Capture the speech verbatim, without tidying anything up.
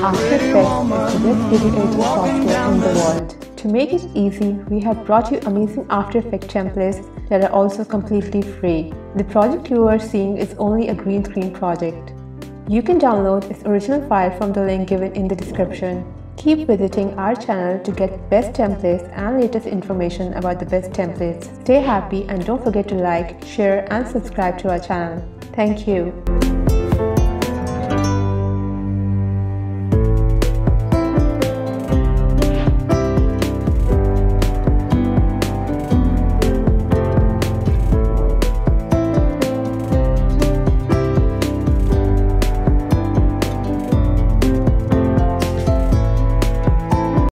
After Effects is the best video editing software in the world. To make it easy, we have brought you amazing After Effects templates that are also completely free. The project you are seeing is only a green screen project. You can download its original file from the link given in the description. Keep visiting our channel to get best templates and latest information about the best templates. Stay happy and don't forget to like, share and subscribe to our channel. Thank you.